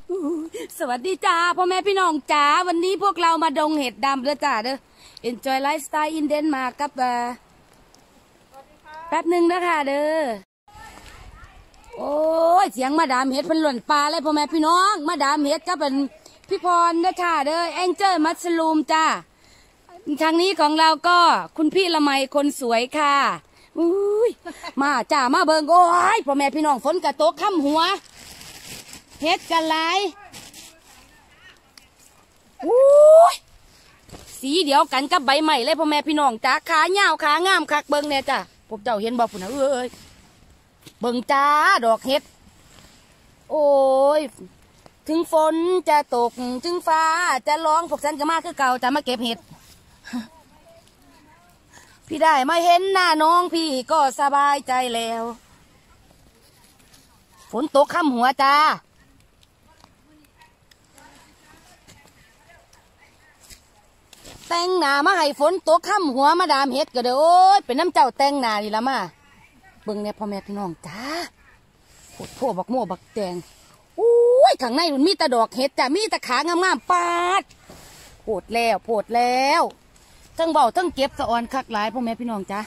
สวัสดีจ้าพ่อแม่พี่น้องจ้าวันนี้พวกเรามาดงเห็ดดำเด้อจ้าเด้อ Enjoy Lifestyle in Denmark กับแป๊บหนึ่งนะคะเด้อโอ้ยเสียงมาดามเห็ดเป็นหล่นปลาเลยพ่อแม่พี่น้องมาดามเห็ดก็เป็นพี่พรนะค่ะเด้อแองเจิลมัสลูมจ้าทางนี้ของเราก็คุณพี่ละไมคนสวยค่ะอุ้ยมาจ้ามาเบิงโอ้ยพ่อแม่พี่น้องฝนกระตกค่ำหัวเห็ดกันหลายสีเดียวกันกับใบใหม่เลยพ่อแม่พี่น้องจ้าขาเงาขางามคักเบิงเนี่ยจ้าพวกเจ้าเห็นบ่ปุ่นนะเอ้ยเบิงจ้าดอกเห็ดโอ้ยถึงฝนจะตกถึงฟ้าจะร้องพวกฉันก็มาคือเก่าจะมาเก็บเห็ดพี่ได้มาเห็นหน้าน้องพี่ก็สบายใจแล้วฝนตกค่ำหัวจ้าแต่งหน้ามาให้ฝนตกค่ำหัวมาดามเห็ดก็เด้อโอ้ยเป็นน้ำเจ้าแต่งหน้านี่ละมาเบิ่งเนี่ยพ่อแม่พี่น้องจ้าโคตรโผบักโม่บักแตงอุ้ยข้างในมันมีแต่ดอกเห็ดจ้ะมีแต่ขางามๆปาดโผดแล้วทั้งเบาทั้งเก็บสะออนคักหลายพ่อแม่พี่น้องจ้า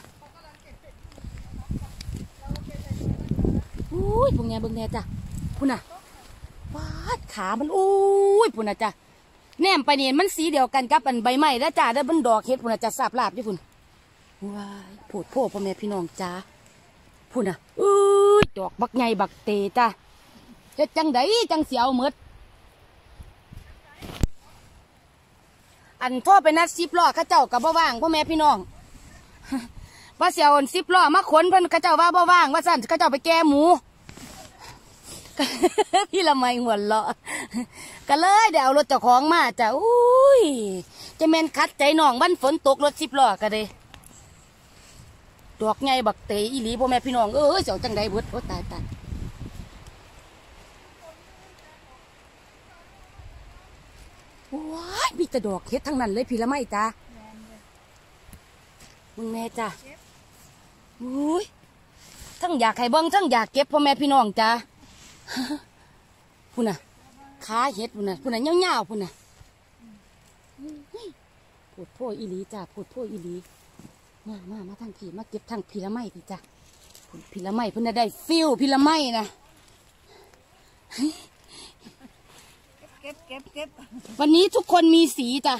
อุ้ยพวกเนี้ยเบิ่งเนี่ยจ้ะพุ่นน่ะปาดขามันอุ้ยพุ่นน่ะจ้ะแนมไปนี่มันสีเดียวกันกับอันใบไม้แล้วจ้าได้บนดอกเห็ดพุ่นจะสาบลาบอยู่พุ่นว้ายโผดโผพ่อแม่พี่น้องจ้าพุ่นน่ะดอกบักใหญ่บักเตจ้าเฮ็ดจังไดจังเสียวหมดอันทั่วไปนัด10 ล้อข้าเจ้ากับบ่ว่างพ่อแม่พี่น้องว่าเสียว10 ล้อมาขนเพิ่นข้าเจ้าว่าบ่ว่างว่าสั่นข้าเจ้าไปแก้หมูพี่ละไมหัวเราะก็เลยเดี๋ยวเอารถเจ้าของมาจ้ะอุ้ยจะแม่นคัดใจน้องบ้านฝนตกรถ10 ล้อก็เลยดอกไงบักเตอีหลีพ่อแม่พี่น้องเจ้าจังใดเบิดโอ้ตายว้ายมีแต่ดอกเฮ็ดทั้งนั้นเลยพี่ละไมจ้ะมึงแม่จ้ะอุ้ยทั้งอยากให้เบิ้งทั้งอยากเก็บพ่อแม่พี่น้องจ้ะพุ่นน่ะขาเห็ดพุ่นน่ะเงาๆพุ่นน่ะปวดโพอีหลีจ้ะปวดโพอีหลีมาทางผีมาเก็บทางพีละไม้พี่จ้ะพีละไม้เพิ่นได้ฟิลพีละไม้นะเก็บวันนี้ทุกคนมีสีจ้ะ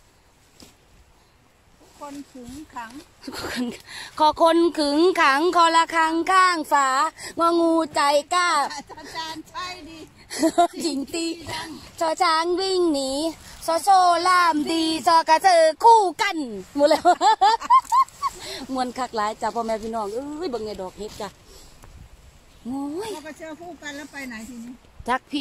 คนขึงขังขอคนขึงขังคอละคังข้างฝางองูใจกล้าอาจารย์ใช่ดิหญิงตีชอช้างวิ่งหนีโซลามดีซอกระเจอคู่กันหมดแล้วมวนคักหลายจ้ะพ่อแม่พี่น้องบังไงดอกเห็ดจ้ะโอ้ยเราไปเจอคู่กันแล้วไปไหนทีนี้จักพี่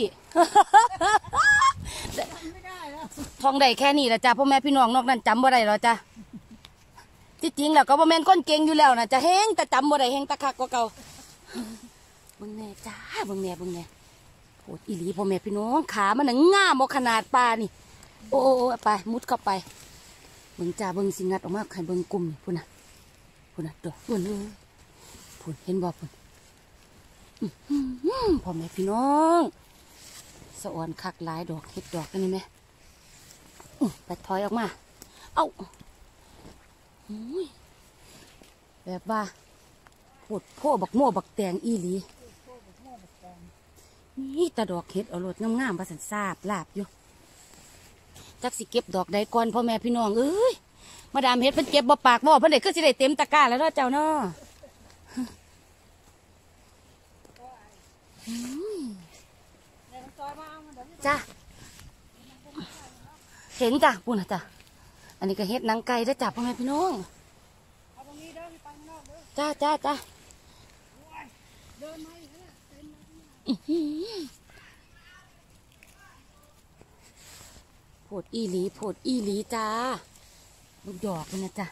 ไม่ได้แล้วท่องได้แค่นี้แหละจ้ะพ่อแม่พี่น้องนอกนั้นจำบ่ได้หรอจ้ะที่จริงแล้วก็บ่แม่นคนเก่งอยู่แล้วนะจะแห้งแต่จำบ่ได้แห้งตะคักกว่าเก่าบังแน่จ้าบังแน่โหดอีหลีพ่อแม่พี่น้องขามันง่ามบ่ขนาดปลานี่โอ้ไปมุดเข้าไปเบิ่งจ้าเบิ่งสิงัดออกมาใครเบิ่งกลุ่มนี่พุ่นน่ะดอกพุ่นเห็นบ่พุ่นพ่อแม่พี่น้องสะอ่อนคักหลายดอกเห็ดดอกกันนี่ไหมไปถอยออกมาเอ้าแบบว่าโผดโผบักโม่บักแตงอีหลีนี่ตาดอกเห็ดเอารถงามๆมาสันซาบลาบอยู่จักสิเก็บดอกใดก่อนพ่อแม่พี่น้องมาดามเห็ดเพิ่นเก็บบ่ปากบ่เพิ่นได้คือสิได้เต็มตะกร้าแล้วเนาะเจ้าเนาะจ้าเห็นจ้ะปุ่นนะจ้ะอันนี้ก็เห็ดหนังไก่ได้จับพ่อแม่พี่น้องจ้าโผดอีหลีจ้าลูกดอกเลยนะจ้ะ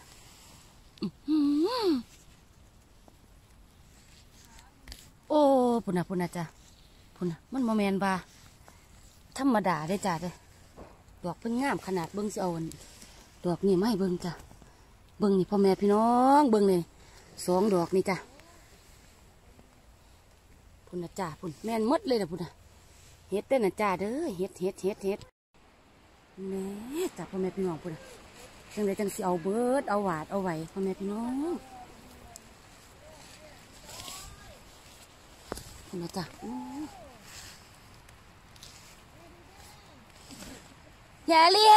โอ้ปุ่นนะจ้ะปุ่นนะมันโมเมนต์ว่าธรรมดาได้จ้ะเลยดอกเพิ่งงามขนาดเบิ้งสิเอาดอกนี่ไม่เบิ้งจ้ะเบิ้งนี่พ่อแม่พี่น้องเบิ้งเลย2 ดอกนี่จ้ะพุ่นนะจ้ะพุ่นแม่นมดเลยนะพุ่นนะเฮ็ดเด้อนะจ้าเด้อเฮ็ดแหน่จ้าพ่อแม่พี่น้องพุ่นจังไดจังสิเอาเบิดเอาหวาดเอาไหวพ่อแม่พี่น้องพุ่นนะจ้าอย่าเลีย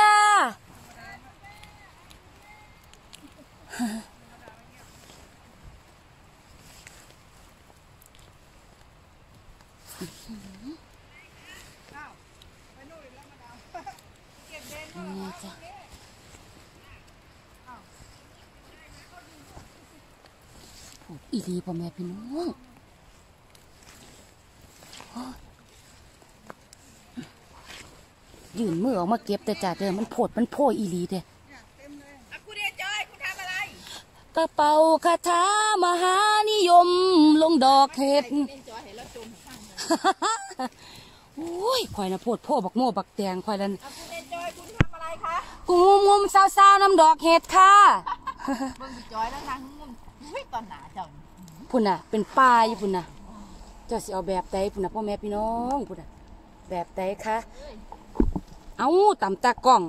นี่จ้ะผูกอีดีพ่อแม่พี่น้องยืนมือออกมาเก็บแต่จ่าเด้อมันโผดมันโพอีดีเด้คุณเดจอยคุณทำอะไรกระเป๋าคาถามหานิยมลงดอกเห็ดโอ้ยควายนะโพดโพบักโม่บักแตงควายนั่นคุณเดจอยคุณทำอะไรคะกูงุมซาวๆน้ำดอกเห็ดค่ะเบิ่งจอยแล้วนางงุมตอนหนาเจ้าพุ่นน่ะเป็นปลาอยู่พุ่นน่ะเจ้าสิเอาแบบใดพุ่นน่ะพ่อแม่พี่น้องพุ่นน่ะแบบใดคะเอาต่ำตากล้อง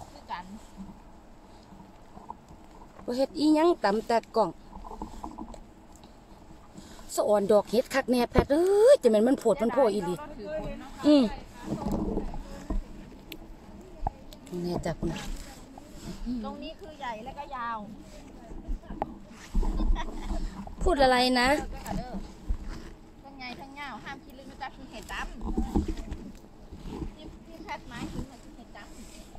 บ่เฮ็ดอีหยังต่ำตากล้องสะอ่อนดอกเห็ดคักแน่แพทย์เอ้ยจะแม่นมันโผดมันโผอีหลีเนี่ยจ้ะพุ่นน่ะตรงนี้คือใหญ่แล้วก็ยาวพูดอะไรนะทั้งไงทั้งเงาห้ามคิดลึกนะจ๊ะคือเห็ดดำที่แพทย์ไม้ถึงเห็ดดำ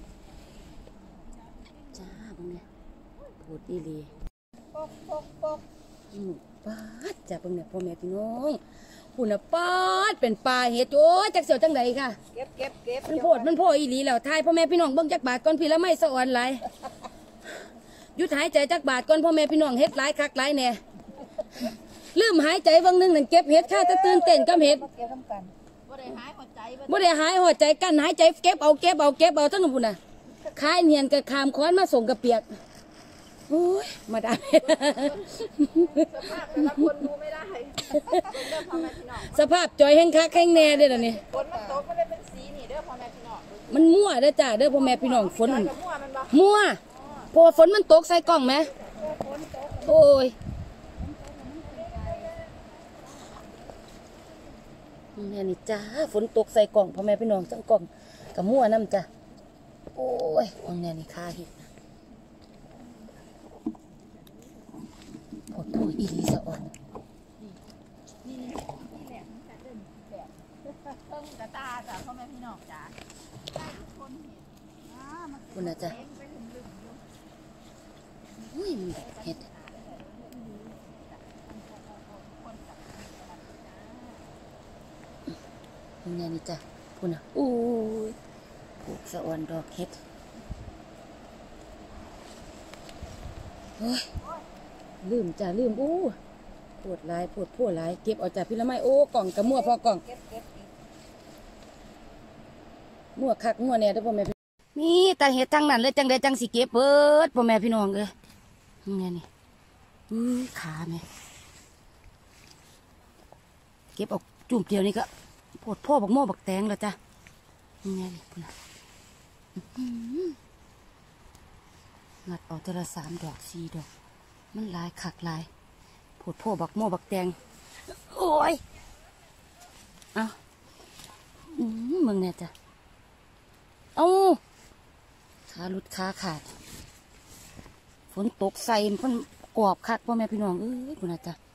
จ้าพวกเนี้ยพูดอีหลีปกป้าดจ้าพวกเนี้ยพ่อแม่พี่น้องพูดน่ะป้าดเป็นปลาเห็ดโอ้จักเสียวจังใดค่ะเก็บมันโผดอีหลีแล้วทายพ่อแม่พี่น้องเบิ่งจักบาทก่อนพี่ละไม่สะอ่อนหลายหยุดหายใจจักบาทก่อนพ่อแม่พี่น้องเฮ็ดหลายคักหลายแน่ลืมหายใจบางนึงนั่นเก็บเห็ดข้าจะตื่นเต้นกับเห็ดบ่ได้หายหัวใจกันหายใจเก็บเอาทั้งนั้นพุ่นน่ะคายเนียนกับคามค้อนมาส่งกับเปียกโอ้ยมาได้สภาพแต่ละคนดูไม่ได้สภาพจอยแห้งคักแห้งแน่เด้อนี่ฝนมันตกมันเลยเป็นสีนี่เด้อพ่อแม่พี่น้องมันมั่วเด้อจ้าเด้อพ่อแม่พี่น้องฝนมั่วพอฝนมันตกใส่กล่องไหมโอ้ยเนี่ยนี่จ้าฝนตกใส่กล่องพ่อแม่พี่น้องทั้งกล่องกับมั่วน้ำจ้ะโอ้ยของเนี่ยนี่ค่าเห็ดโผดโผอีลีสะอ่อนนี่แหละมันจะเดินแบบต้นกระตาจ้ะพ่อแม่พี่น้องจ้ะได้ทุกคนเห็นคุณนะจ๊ะอุ้ยเห็ดเนี่ยนี่จ้ะคุณนะอู้ยผูกสะอ่อนดอกเห็ดโอ้ยลืมจ้ะลืมอู้ปวดลายปวดลายเก็บเอาจากพี่ละไม้โอ้กล่องกระมั่วพอกล่องมั่วคักมั่วเนี่ยเด้อพ่อแม่พี่นี่แต่เห็ดทางนั้นเลยจังได้จังสิเก็บเบิดพ่อแม่พี่น้องเลยนี่นี่ขาแม่เก็บออกจุ่มเดียวนี่ก็ปวดพ่อบักโม่บักแตงแล้วจ้ะนี่นี่งัดออกแต่ละ3 ดอก 4 ดอกมันลายขักลายปวดพ่อบักโม่บักแตงโอ้ยเอามึงเนี่ยจ้ะเอาขาหลุดขาขาดฝนตกใส่มันกรอบคักพ่อแม่พี่น้องคุณอาจารย์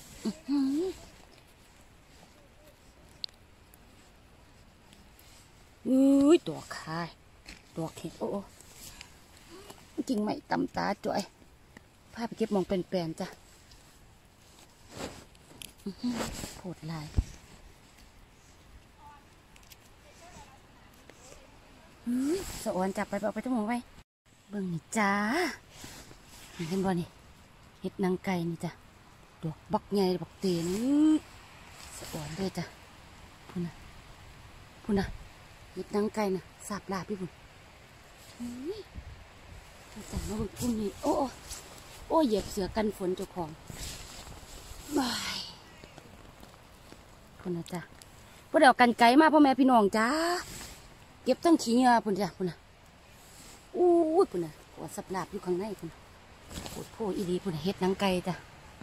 ดอกขาดอกเห็ดโอ้จริงไหมตำตาจ่อยพาไปเก็บมองเป็นแปลนจ้ะโผดลายสะอ่อนจับไปเอาไปทั้งหมดไว้เบิ่งนี่จ้าเห็นบ่นี่เห็ดนางไก่นี่จ้ะดอกบักใหญ่บักเตียนสะอ่อนด้วยจ้ะพุ่นนะเห็ดนางไก่น่ะสาบลาบพี่พุ่นจ้ะมาเบิ่งพุ่นนี่โอ้เหยียบเสือกันฝนเจ้าของบายพุ่นนะจ้ะพวกเดียวกันไกลมาพ่อแม่พี่น้องจ้าเก็บทั้งขี้เหงื่อพุ่นจ้ะพุ่นน่ะอู้ยพุ่นน่ะหัวสับลาบอยู่ข้างในพุ่นโคตรโพอีดีพุ่นน่ะเฮ็ดหนังไก่จ้ะ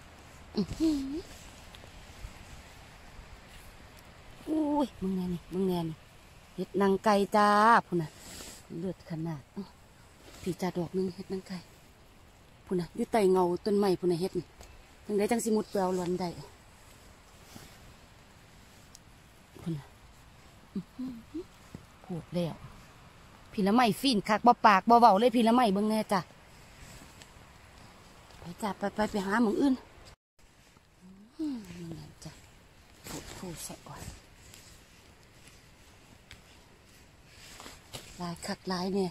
อู้ยมึงแน่นี่มึงแน่นี่เฮ็ดหนังไก่จ้าพุ่นน่ะเลือดขนาดพี่จ่าดอกนึงเฮ็ดหนังไก่พุ่นน่ะอยู่ใต้เงาต้นไม้พุ่นน่ะเฮ็ดนี่จังไดจังสิมุดไปเอาล้วนได้พุ่นน่ะโหดแล้วพี่ละไม่ฟีนคักบ่ปากบ่เว้าเลยพี่ละไม่เบิ่งแน่จ้ะไปจ้ะไปหาหมึงอื่นนั่นจ้ะพูดใส่ก่อนลายคักลายเนี่ย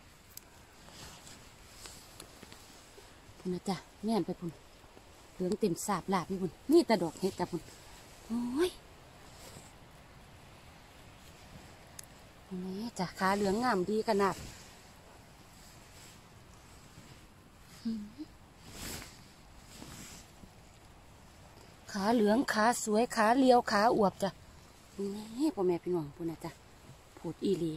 พุ่นนะจ้ะแม่นไปพุ่นเหลืองเต็มสาบลาบพี่พุ่นนี่ตะดอกเห็ดจ้ะพุ่นโอ้ยนี่จ้ะขาเหลืองงามดีขนาดขาเหลืองขาสวยขาเลียวขาอวบจ้ะนี่พ่อแม่พี่น้องพุ่นนะจ้ะพูดอีลี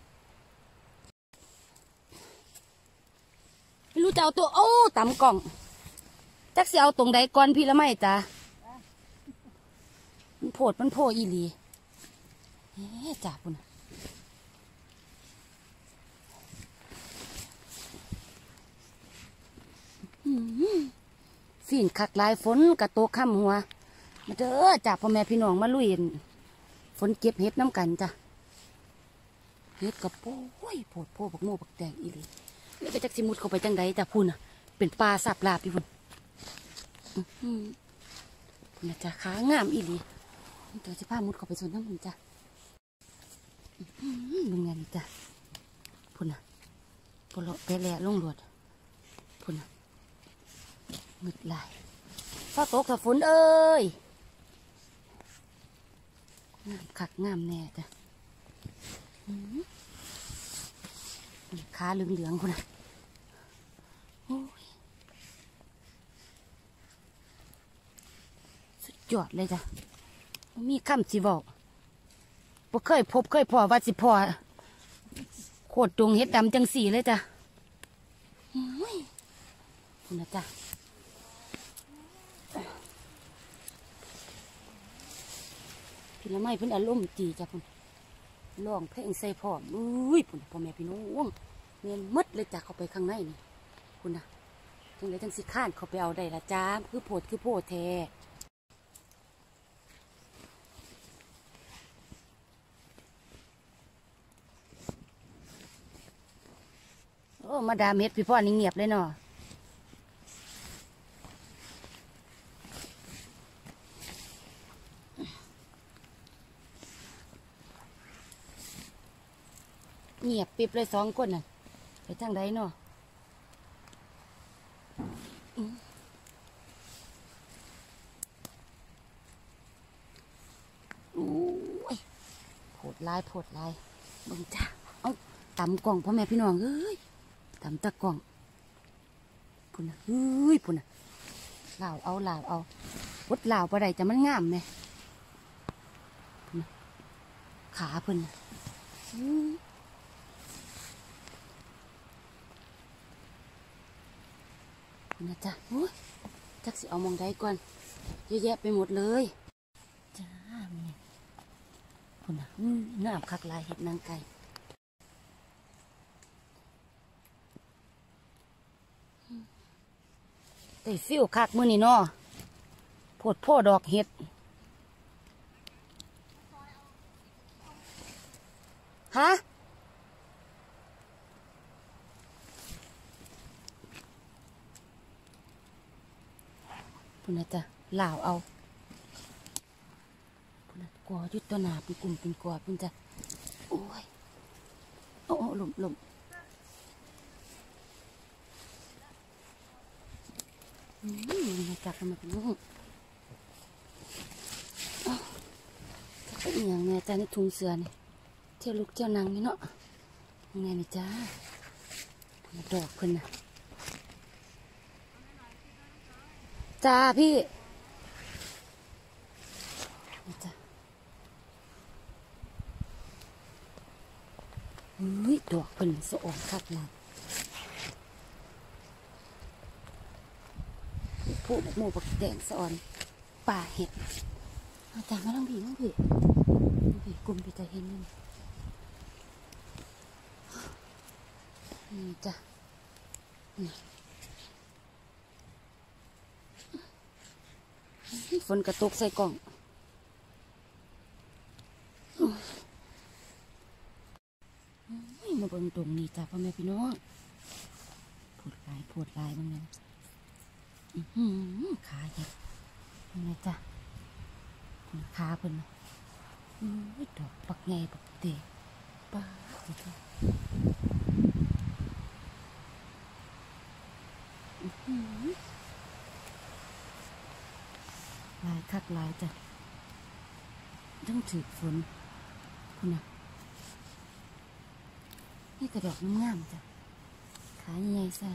ไม่รู้จะเอาตัวโอ้ต่ำกล่องจักสิเอาตรงใดก่อนพี่ละไม่จ้ะมันโผอีลีเฮ้จ้ะพุ่นฝิ่นคักลายฝนกระโตกข้ามหัวมาเด้อจ้ะพ่อแม่พี่น้องมาลุยฝนเก็บเห็ดน้ำกันจ้ะเห็ดกับโป้ยโพบักโม่บักแดงอีลีแล้วก็จักสิมุดเข้าไปจังใดจ้ะพุ่นเป็นปลาสับลาบพี่พุ่นพุ่นจ้ะขางามอีลีเดี๋ยวจะพามุดเข้าไปส่วนน้ำมันจ้ะมึงไงนี่จ้ะพุ่นปลอกไปแหล่ลงหลวดพุ่นมืดลายฟ้าตกถ้าฝนเอ้ยงามคักงามแน่จ้ะขาเหลืองๆพุ่นโอ้ยสุดยอดเลยจ้ะมีคำสิบอกบ่เคยพบเคยพอว่าสิพอโคตรดงเฮ็ดดำจังสีเลยจ้ะคุณนะจ้ะพี่ละไม่เพิ่นอารมณ์ดีจ้ะพุ่นร้องเพลงใส่พร้อมอุ้ยพุ่นพ่อแม่พี่น้องเงียนมัดเลยจ้ะเข้าไปข้างในนี่คุณนะจังเลยจังสิข้านเข้าไปเอาได้ละจ้าคือโพดแท้โอ้มาดามเฮ็ดพี่พ่อนี่เงียบเลยเนาะเงียบปิบเลยสองคนน่ะไปทางใดเนาะโอ้ยโผดลายบังจ้าเอาตำกล่องพ่อแม่พี่น้องเอ้ยตำตะกล่องพุ่นนะเฮ้ยพุ่นนะลาวเอาวดลาวปะไดจะมันงามไหมขาพุ่นนะจ๊ะจักสิเอามองได้ก่อนเยอะแยะไปหมดเลยจ้าเนี่ยพุ่นนะน้ำคักลายเห็ดนางไก่แต่ฟิวคักมือนี่เนาะโพดพ่อดอกเห็ดฮะพุ่นนะจ๊ะลาวเอาพุ่นนะกอยุดตัวหนาเป็นกลุ่มเป็นกอพุ่นจ้ะโอ้ยโอ้หล่มมาจับกันมาเป็นลูกจะเป็นอย่างไงจ้าในถุงเสือนี่เที่ยวลูกเที่ยวนางนี่เนาะยังไงนี่จ้าดอกขึ้นนะจ้าพี่จ้าเฮ้ยดอกเป็นสะออนคักเลยผู้หมูบักแดงสะออนป่าเห็ดอาจารย์มาลังผีกลุ่มพี่จะเห็นนี่จ้ะฝนกระตกใส่กล่องมาเบิ่งตรงนี้จ้ะพ่อแม่พี่น้องปวดลายบ้างนะขาเห็ดนี่จ้ะขาเพิ่นดอกปักไงปักเตะป้าจ้ะลายคักลายจ้ะต้องถือฝนคุณน่ะนี่กระดอกงามๆจ้ะขาใหญ่ๆซะ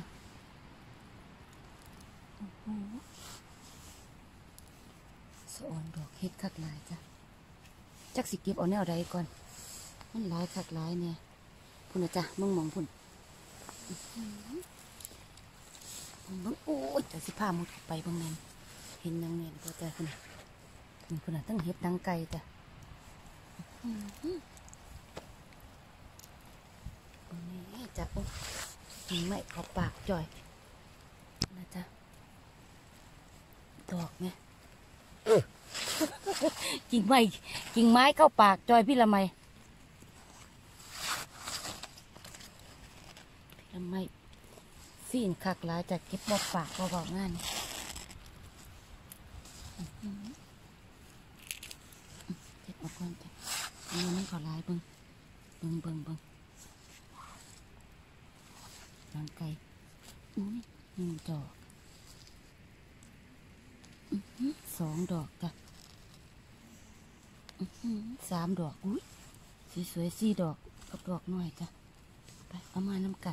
สะออนดอกเฮ็ดคักลายจ้ะจักสิเก็บเอาแนวใดก่อนมันหลายคักหลายเนี่ยพุ่นนะจ้ะมึงมองพุ่นมึงโอ้ยจะสิพามุดไปบางนั้นเห็นนางเนี่ยก็จะพุ่นพุ่นตั้งเฮ็ดดังไก่จ้ะนี่จ้ะโอ้ยไม่เขาปากจ่อยนะจ๊ะดอกไงกิ่งไม้เข้าปากจอยพี่ละไมฟีนคักหลายจะเก็บบอกปากบอกงานเก็บออกก่อนจ้ะอันนี้ขอลายเบิ่งร่างไก่1 ดอก2 ดอกจ้ะ3 ดอกอุ้ยสวยๆ4 ดอกกับดอกน้อยจ้ะไปเอามาน้ำกัน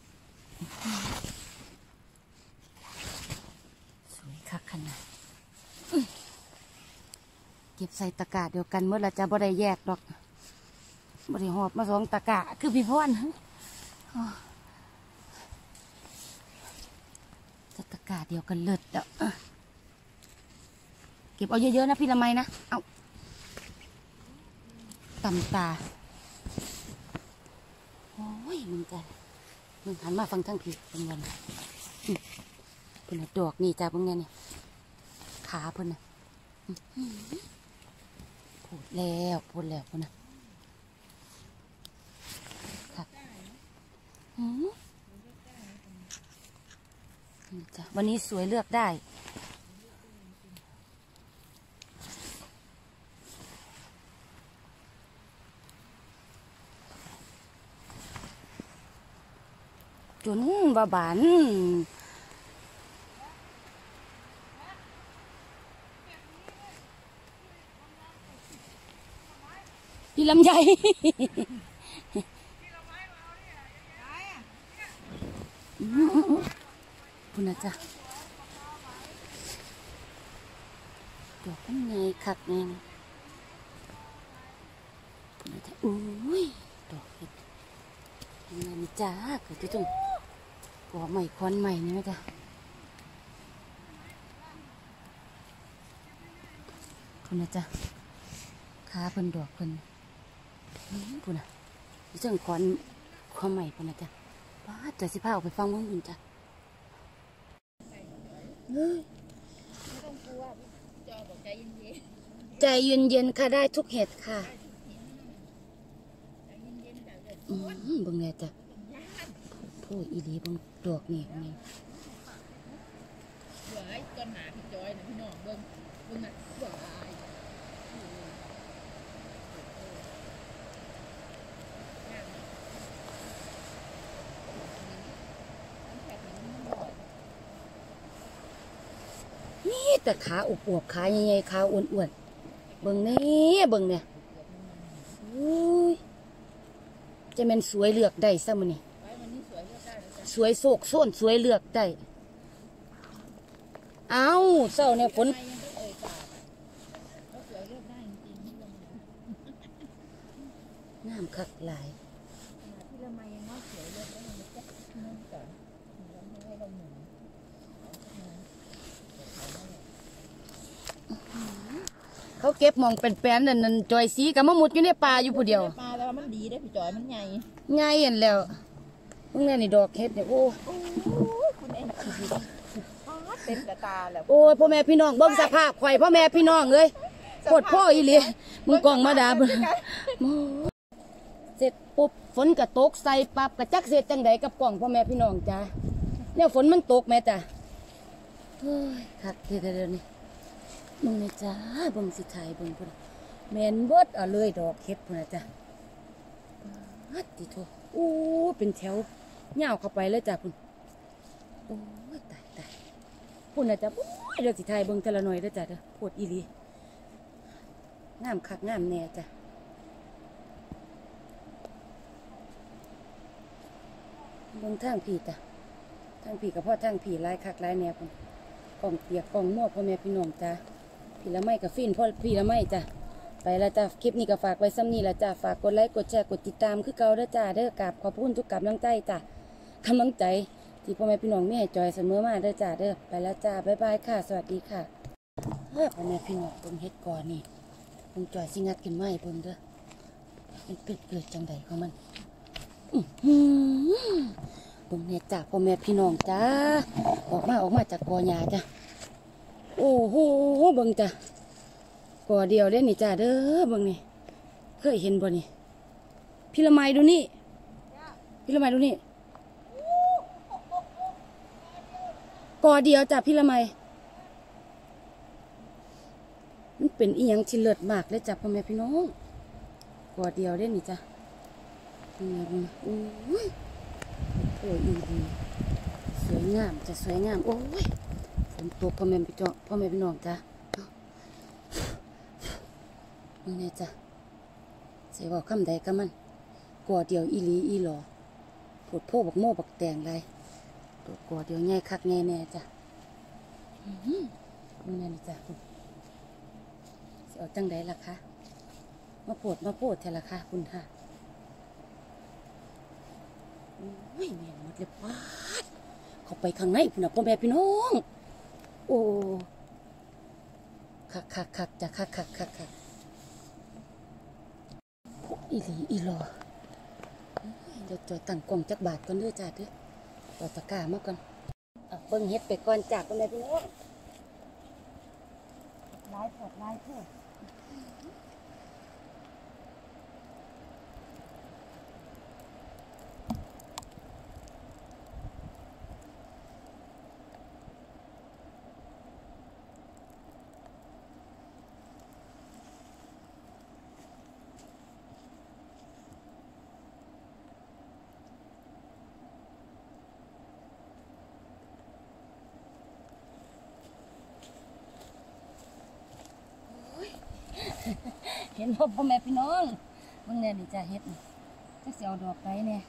สวยคักขนาดเก็บใส่ตะกร้าเดียวกันเมื่อเราจะบ่ได้แยกดอกบ่ได้หอบมา2 ตะกร้าคือพี่พ่อนตะกร้าเดียวกันเลิศเด้อเก็บเอาเยอะๆนะพี่ละไมนะเอาต่ำตาโอ้ยมึงหันมาฟังทั้งผีเป็นวันเพิ่นดอกนี่จ้าเพิ่งไงเนี่ยขาเพิ่นน่ะพูดแล้วเพิ่นน่ะครับนี่จ้ะวันนี้สวยเลือกได้จนบาบานพี่ลำไยคุณนะจ๊ะดอกข้างในคักแน่คุณนะจ๊ะอุ้ยดอกเห็ดยังไงนี่จ้าเกิดจะจงก่อใหม่ควันใหม่นี่ไหมจ๊ะคุณนะจ๊ะขาเพิ่นดอกเพิ่นคุณนะจะจงควันใหม่คุณนะจ๊ะป้าจะสิพาออกไปฟังวงอื่นจ้ะไม่ต้องกลัวจอยบอกใจเย็นใจเย็นๆค่ะได้ทุกเห็ดค่ะบังไงจ้ะผู้อีดีบังดอกนี่ไงหวายจนหาพี่จอยนะพี่น้องเบิ้งน่ะหวายนี่แต่ขาอวบๆขาใหญ่ๆขาอ้วนๆเบิ่งนี่เบิ่งเนี่ยจะเป็นสวยเลือกได้ซะมันนี่สวยโศกโซนสวยเลือกได้เอาเศร้าเนี่ยฝนน้ำคักหลายละไมยังงอกสวยเลยแล้วมันจะนุ่มก่อนแล้วให้เราหมุนเขาเก็บมองเป็นแป้นนั่นจอยสีกับมะมุดอยู่ในป่าอยู่ผู้เดียวปลาแล้วมันดีได้พี่จอยมันใหญ่ง่ายเห็นแล้วพวกนี้นี่ดอกเห็ดเนี่ยโอ้คุณเอ็นเต็มกระตาแล้วโอ้ยพ่อแม่พี่น้องเบิ่งสภาพข่อยพ่อแม่พี่น้องเลยโคตรพ่ออีหลีมึงกล่องมาดาบเสร็จปุ๊บฝนก็ตกใส่ปั๊บกระจักเสร็จจังใดกับกล่องพ่อแม่พี่น้องจ้าเนี่ยฝนมันตกแม่จ้าเฮ้ยคักเดี๋ยวนี้มึงนี่จ้าเบิ่งสิถ่ายเบิ่งพุ่นแม่นเบิดเอาเลยดอกเห็ดพุ่นน่ะจ้าฮัดติโทอู้เป็นแถวเงาเข้าไปเลยจ้าพุ่นโอ้ยตายพุ่นน่ะจ้าเดี๋ยวสิถ่ายเบิ่งแต่ละหน่อยเด้อจ้าเด้อโคตรอีหลีงามคักงามแน่จ้าเบิ่งทางผีจ้ะทางผีกับพ่อทางผีลายคักลายแนวพุ่นกล่องเปียกกล่องมั่วพ่อแม่พี่น้องจ้าผีละไม้กับฟินพ่อผีละไม้จ้าไปแล้วจ้าคลิปนี้ก็ฝากไว้ซ้ำนี้แล้วจ้าฝากกดไลค์กดแชร์กดติดตามคือเก่าเด้อจ้าเด้อกราบขอบคุณทุกกำลังใจจ้ากำลังใจที่พ่อแม่พี่น้องมีให้จอยเสมอมาเด้อจ้าเด้อไปแล้วจ้าบ๊ายบายค่ะสวัสดีค่ะพ่อแม่พี่น้องเบิ่งเฮ็ดก่อนนี่เบิ่งจอยสิงัดกินไม้เบิ่งเด้อมันเกิดจังใดของมันเบิ่งเนี่ยจ้าพ่อแม่พี่น้องจ้าออกมาจากกอหญ้าจ้าโอ้โหเบิ่งจ้ากอเดียวเด้นี่จ้าเด้อเบิ่งนี่เคยเห็นบ่นี่พี่ละไมดูนี่พี่ละไมดูนี่กอเดียวจ้าพี่ละไมมันเป็นอีหยังที่เลิศมากเลยจ้าพ่อแม่พี่น้องกอเดียวเด้นี่จ้าโอ้ยโอ้ยสวยงามจะสวยงามโอ้ยฝนตกพ่อแม่พี่น้องจ้านี่จ้ะเสียบอกคำใดก็มันกอเดียวอีหลีอีหลอปวดโพบักโม่บักแตงไรตัวกอเดียวง่ายคักแน่แน่จ้ะนี่จ้ะคุณเสียจังใดล่ะคะมาโพดเถอะล่ะค่ะคุณค่ะโอ้ยแม่หมดเลยป้าดเข้าไปข้างในพุ่นนะพ่อแม่พี่น้องโอ้คักจ้ะคักอีหลีอีหลอเดี๋ยวจอยตั้งกล่องจักบาทก่อนเด้อจ้าเด้อต่อตะกร้ามาก่อนเบิ่งเฮ็ดไปก่อนจากกันเลยพี่น้องลายเพื่อเห็นพ่อแม่พี่น้องเบิ่งแน่นี่จ้าเฮ็ดจะเสียวดอกไปเนี่ย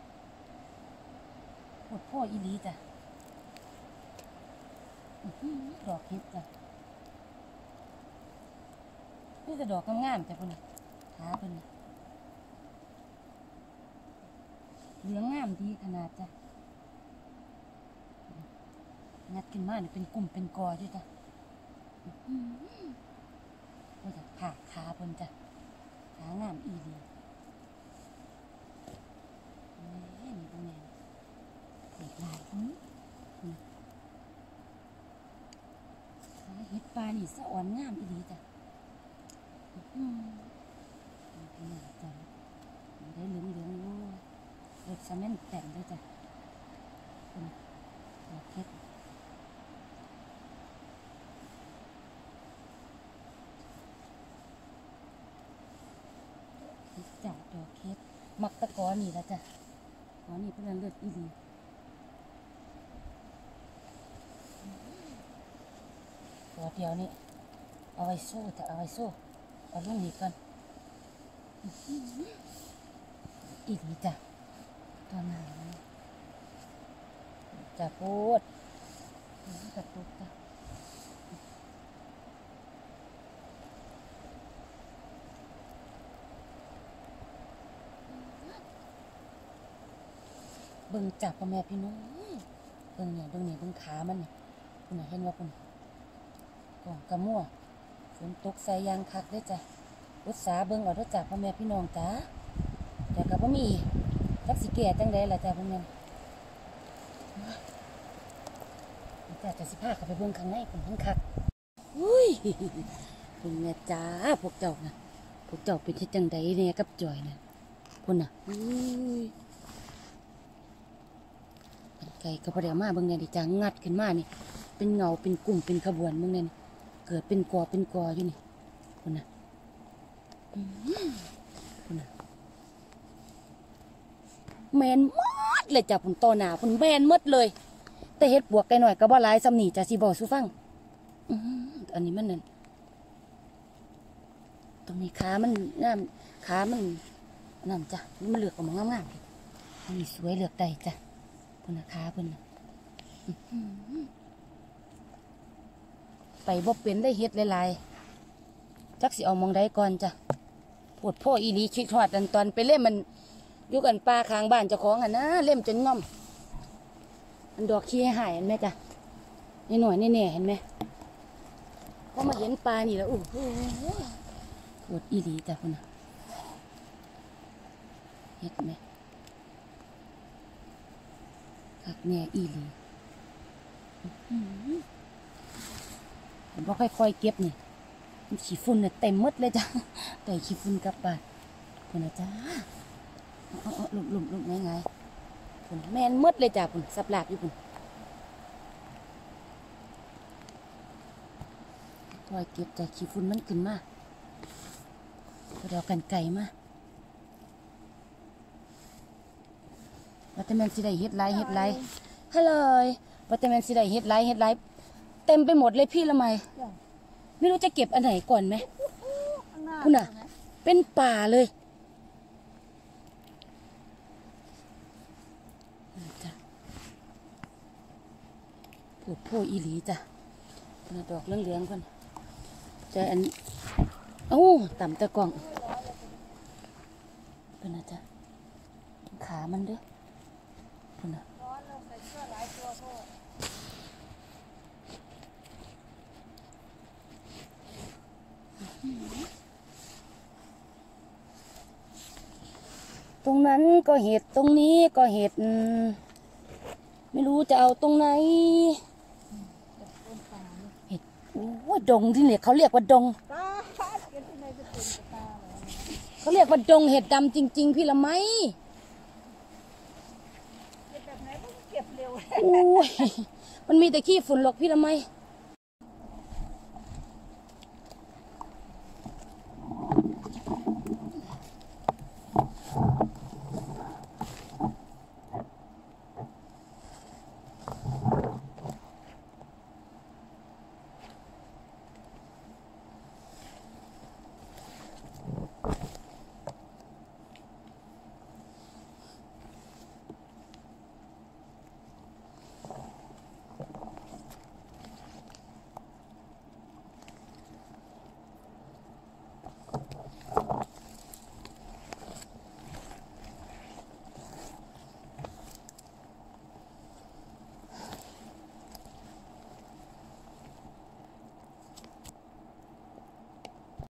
ปวดพ่ออีหลีจ้ะดอกเฮ็ดจ้ะนี่จะดอกงามๆจ้ะพุ่นขาเพิ่นเหลืองงามดีขนาดจ้ะงัดขึ้นมาเนี่ยเป็นกลุ่มเป็นกอด้วยจ้ะก็จะผ่าขาเพิ่นจ้ะขางามอีหลีนี่ตรงนี้เด็กลายขาเห็ดปลานี่สะอ่อนงามอีหลีจ้ะนี่จ้ะได้เหลืองๆด้วยเด็กสะเม็นแต่งด้วยจ้ะดอกเห็ดจ้ะดอกเห็ดมักตะกอนี่ละจ้ะกอนี่เพื่อนเลือดอีหลีตัวเดียวนี่เอาไว้สู้แต่เอาไว้สู้เอาลูกนี้กันอีกนี่จ้ะตัวไหนจะพูดกระตุกจ้ะเบิ่งจับพ่อแม่พี่น้องเบิ่งเนี่ยเบิ่งขามันเนี่ยคุณน่ะเห็นว่าคุณกองกระมั่วฝนตกใส่ยางคักได้จ้ะอุตสาเบิ่งเอาเด้อจ้ะพ่อแม่พี่น้องจ้าแต่ก็บ่มีจักสิแก่จังได๋ล่ะจ้ะพ่อแม่จ้ะจะสิพาเข้าไปเบิ่งข้างในพุ่นทั้งคักอุ้ยเบิ่งแม่จ้าพวกเจ้าน่ะพวกเจ้าเป็นเฮ็ดจังไดแน่กับจอยน่ะพุ่นน่ะอุ้ยไก่ก็บ่ได้มาเบิ่งแน่ดิจ้างัดขึ้นมานี่เป็นเงาเป็นกลุ่มเป็นขบวนเบิ่งแน่นี่เกิดเป็นกออยู่นี่พุ่นน่ะพุ่นน่ะแม่นหมดเลยจ้ะพุ่นต่อหน้าพุ่นแม่นหมดเลยแต่เฮ็ดบวกไก่หน่อยก็บ่หลายซำนี่จ้ะสิบอกสู่ฟังอันนี้มันนั่นตรงนี้ขามันงามขามันนั่นจ้ะมันเลือกออกมางามๆอันนี้สวยเลือกได้จ้ะพุ่นน่ะขาเพิ่นน่ะไปบ่เป็นได้เฮ็ดหลายๆจักสิเอามองใดก่อนจ้ะปวดพ่ออีหลีคิดฮอดอันตอนไปเล่มมันอยู่กันป่าข้างบ้านเจ้าของอ่ะนะเล่มจนง่อมอันดอกขี้หายเห็นไหมจ้ะนี่หน่อยนี่แน่เห็นไหมพอมาเห็นปลานี่แล้วโอ้โหปวดอีหลีจ้ะพุ่นน่ะเห็นไหมคักแน่อีหลีผมก็ค่อยๆเก็บนี่ขี้ฝุ่นเนี่ยเต็มมดเลยจ้ะแต่ขี้ฝุ่นกลับบ้านพุ่นนะจ้าลุมง่ายๆพุ่นแมนมดเลยจ้ะพุ่นสับหลาบอยู่พุ่นค่อยเก็บแต่ขี้ฝุ่นมันขึ้นมาก็เดี๋ยวกันไก่มาวัตเตอร์แมนสิได้เฮ็ดไรฮัลโหลวัตเตอร์แมนสิได้เฮ็ดไรเต็มไปหมดเลยพี่ละไมไม่รู้จะเก็บอันไหนก่อนไหมคุณน่ะเป็นป่าเลยจ้ะปวดโพอีหลีจ้ะดอกเหลืองๆก่อนใจอันโอ้ต่ำตะกล่องเป็นนะจ๊ะขามันเด้อคุณน่ะตรงนั้นก็เห็ดตรงนี้ก็เห็ดไม่รู้จะเอาตรงไหนเห็ดโอ้ดงที่เนี่ยเขาเรียกว่าดงเขาเรียกว่าดงเห็ดดำจริงๆพี่ละไมโอ้ยมันมีแต่ขี้ฝุ่นหรอกพี่ละไม